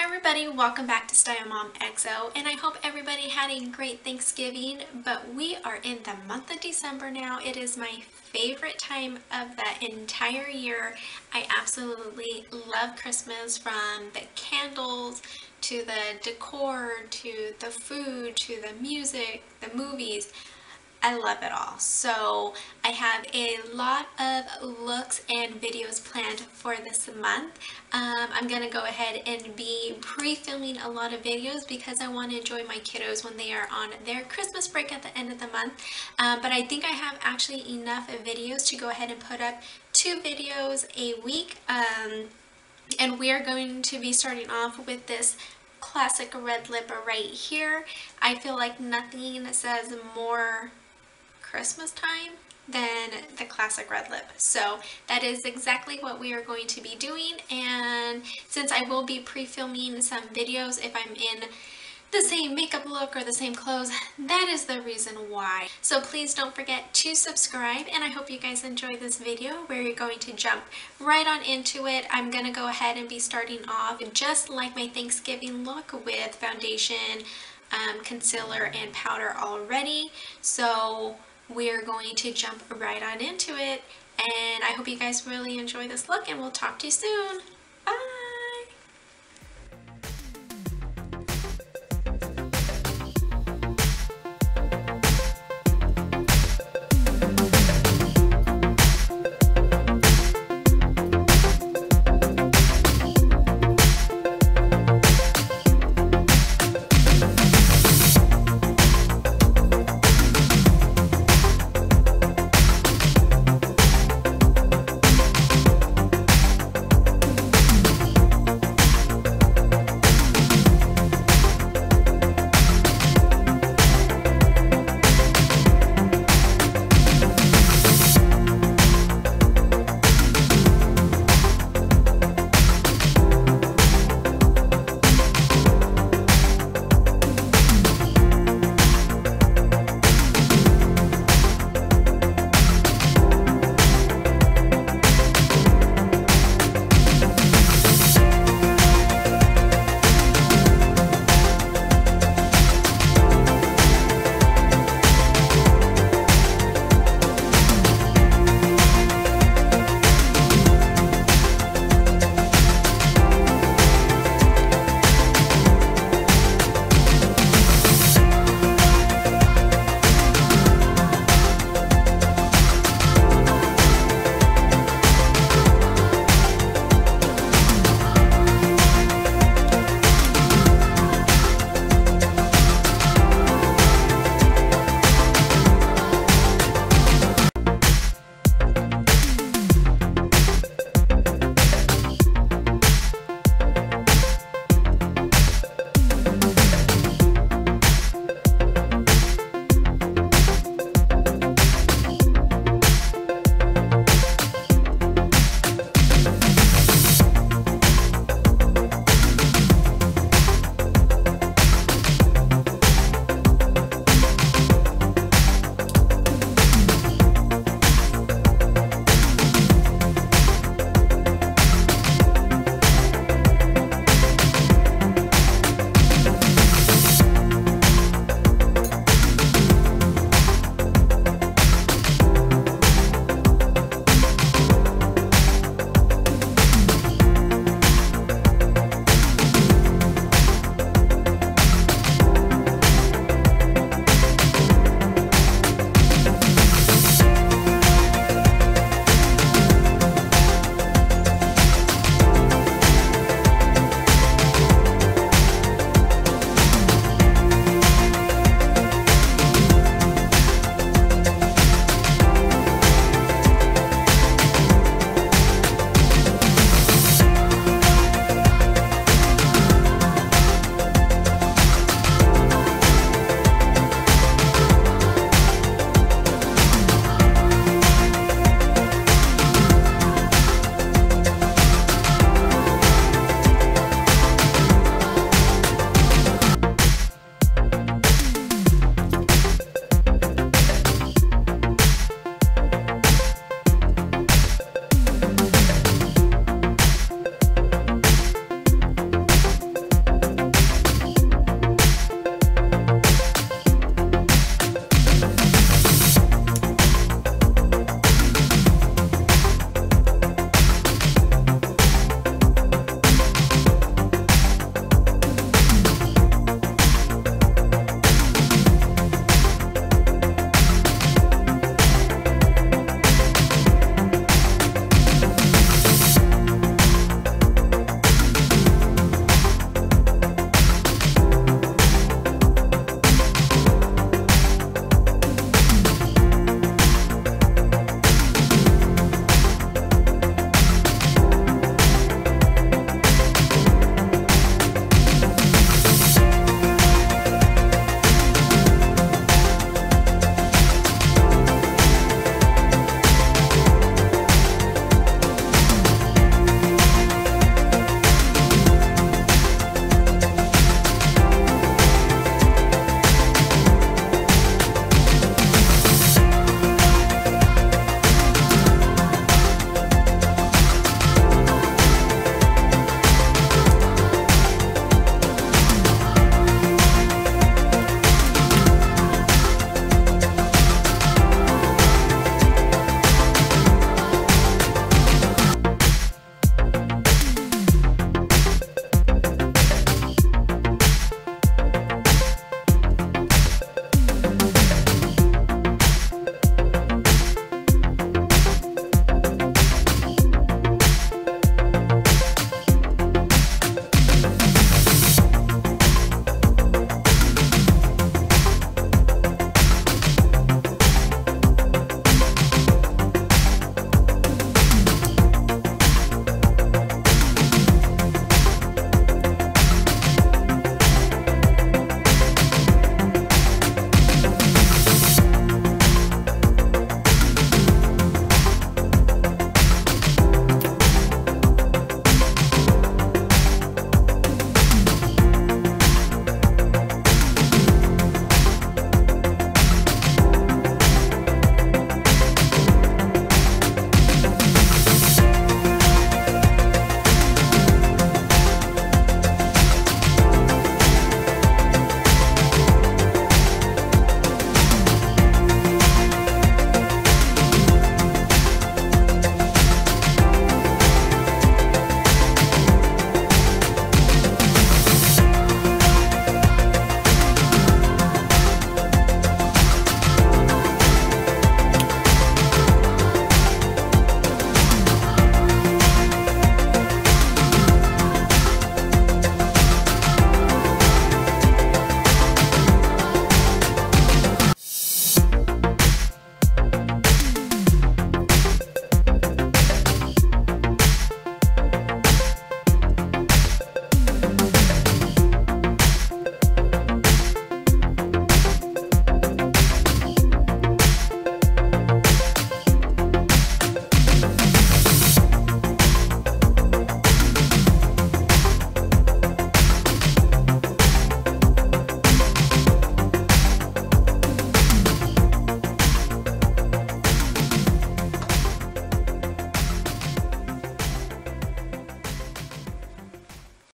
everybody, welcome back to Style Mom XO, and I hope everybody had a great Thanksgiving. But we are in the month of December now. It is my favorite time of the entire year. I absolutely love Christmas, from the candles to the decor to the food to the music, the movies. I love it all. So I have a lot of looks and videos planned for this month. I'm going to go ahead and be pre-filming a lot of videos because I want to enjoy my kiddos when they are on their Christmas break at the end of the month. But I think I have actually enough videos to go ahead and put up 2 videos a week. And we are going to be starting off with this classic red lip right here. I feel like nothing says more Christmas time than the classic red lip. So that is exactly what we are going to be doing, and since I will be pre-filming some videos if I'm in the same makeup look or the same clothes, that is the reason why. So please don't forget to subscribe, and I hope you guys enjoy this video where you're going to jump right on into it. I'm gonna go ahead and be starting off just like my Thanksgiving look with foundation, concealer, and powder already. So we're going to jump right on into it, and I hope you guys really enjoy this look, and we'll talk to you soon.